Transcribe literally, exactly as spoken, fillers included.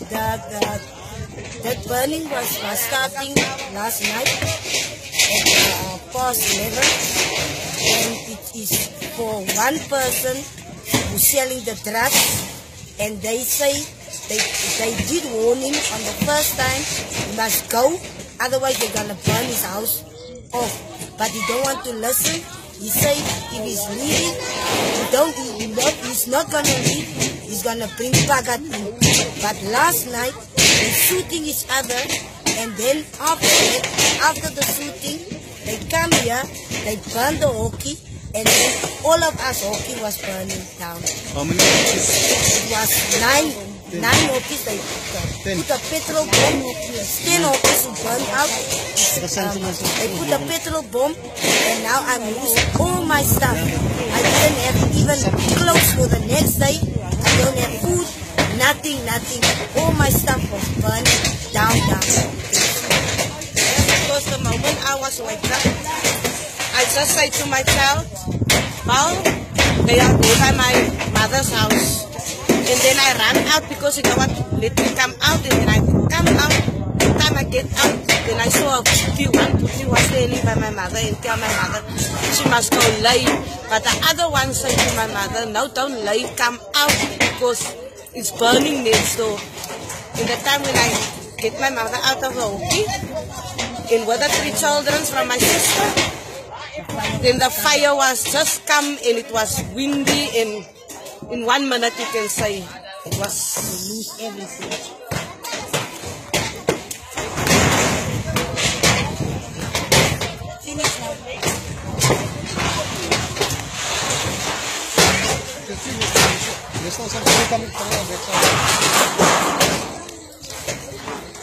the, the, that burning was, was starting last night at uh, past eleven, and it is for one person who's selling the drugs, and they say they, they did warn him on the first time, he must go, otherwise they're gonna burn his house off, but he don't want to listen. He said if he's leaving, he don't, he not, he's not gonna leave, he's gonna bring Pagat in. But last night, they're shooting each other, and then after that, after the shooting, they come here, they burn the hockey, and then all of us hockey was burning down. How many hockeys? It was nine, ten. nine hockeys, they put a petrol bomb, ten hockeys who burned out. Um, they put a petrol bomb, and now I'm losing all my stuff. I didn't have even clothes for the next day. I don't have food, nothing, nothing. All my stuff was burned down, down. Because the moment I was wake up, I just say to my child, Paul, they are there by my mother's house. And then I ran out because you know what, let me come out. And then I come out, the time I get out, then I saw a few, one, two, three was standing by my mother and tell my mother she must go lay. But the other one said to my mother, no, don't lay, come out because it's burning next door. In the time when I get my mother out of the hockey, and with the three children from my sister, then the fire was just come and it was windy, and in one minute you can say it was lose everything. Finish now. There's no something coming from the backside.